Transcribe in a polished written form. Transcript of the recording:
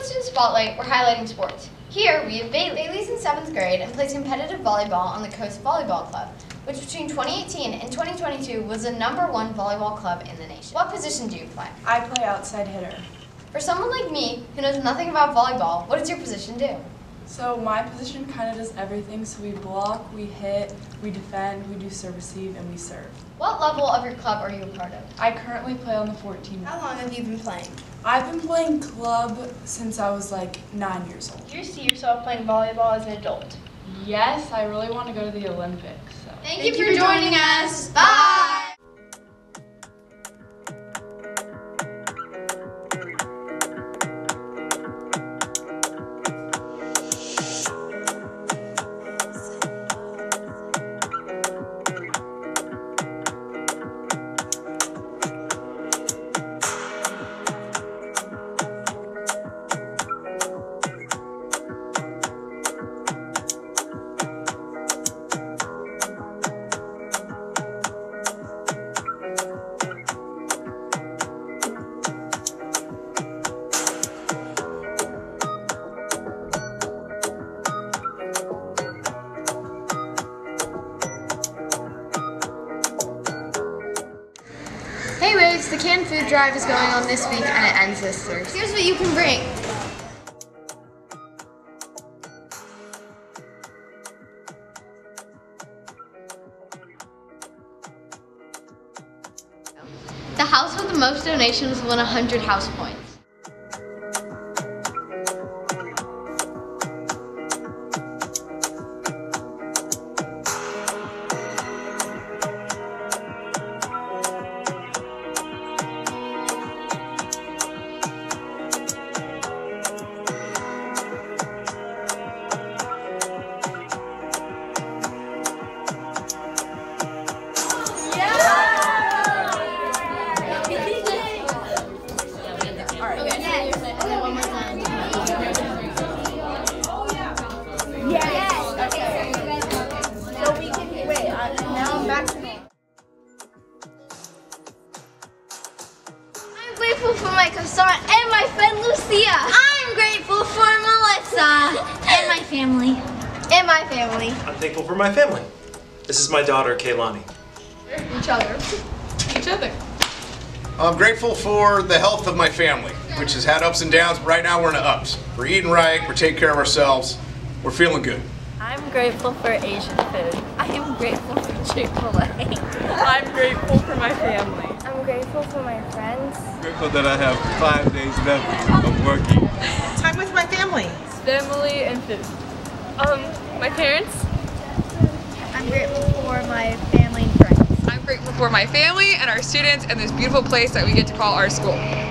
Student Spotlight, we're highlighting sports. Here we have Bailey. Bailey's in 7th grade and plays competitive volleyball on the Coast Volleyball Club, which between 2018 and 2022 was the #1 volleyball club in the nation. What position do you play? I play outside hitter. For someone like me who knows nothing about volleyball, what does your position do? So my position kind of does everything. So we block, we hit, we defend, we do serve receive, and we serve. What level of your club are you a part of? I currently play on the 14. How long have you been playing? I've been playing club since I was like 9 years old. Do you see yourself playing volleyball as an adult? Yes, I really want to go to the Olympics. So. Thank you for joining us. Bye! Hey Waves, the canned food drive is going on this week and it ends this Thursday. Here's what you can bring. The house with the most donations won 100 house points. I'm grateful for my croissant and my friend Lucia. I'm grateful for Melissa and my family. And my family. I'm thankful for my family. This is my daughter, Kaylani. Each other. Each other. I'm grateful for the health of my family, which has had ups and downs, but right now we're in the ups. We're eating right, we're taking care of ourselves, we're feeling good. I'm grateful for Asian food. I am grateful for Chick-fil-A. I'm grateful for my family. I'm grateful for my friends. Grateful that I have 5 days left of working. Time with my family. Family and food. My parents. I'm grateful for my family and friends. I'm grateful for my family and our students and this beautiful place that we get to call our school.